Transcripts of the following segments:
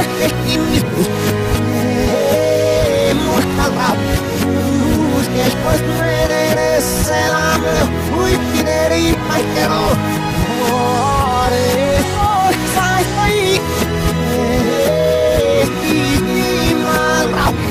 Después merece la muy querer que no sai y mal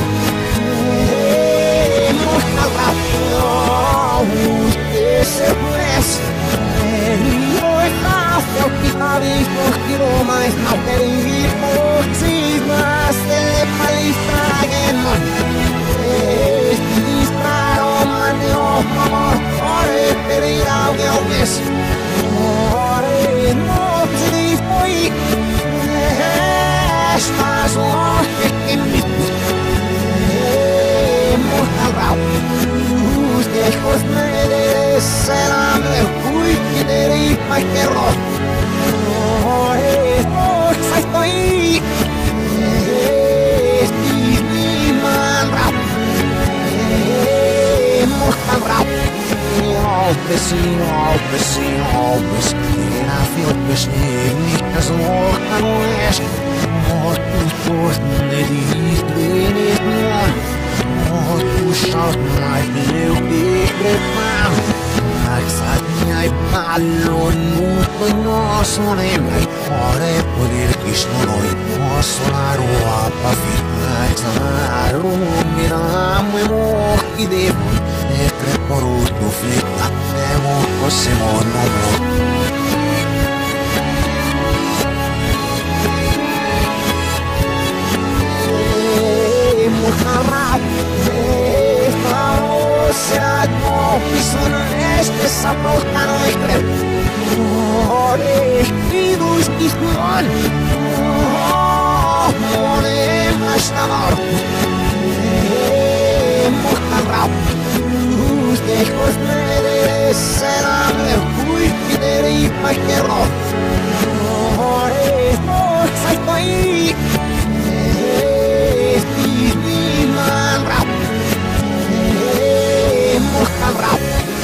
ese pues hoy hace quiero más no pedir si más de paliza Ore pedir alguns Ore não te foi Estás longe que me mortal Os descos merecerá meu cuidei mas que ro Ore não sai aí Este man Alves, en I feel besneden, as nog aan west. Mortus poort de dicht niet meer. Mortus shout my blue big man. Ik zat jij balon moet no soneme. Ore poder kishnoi, osolaru apafi. Ik zanaru miram mo kidevo. Tre poruto flitta, nemo possiamo non Muhammad, esta no pisono este saportano e tre. Ore, idus kisman. Ore, mastamor. Muhammad. Después merecerá el cuidar y paquero Ore, sai aí Este man rap Mohan rap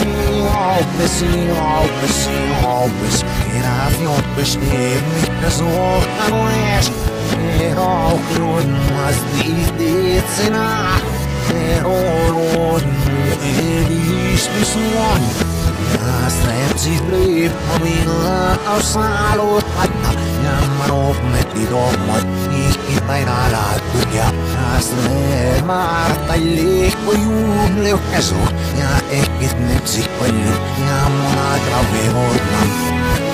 Alves Era avião besneer Mikas orkan oes Era auch nur mas dit sena Error Elis one Strepsi drip Pamina au salut Hatta Jammarop metidommat Ikipäinä tuja Asle Martaille Juhleukäsu Ja ehkit nepsi palju Ja munad ravivodnam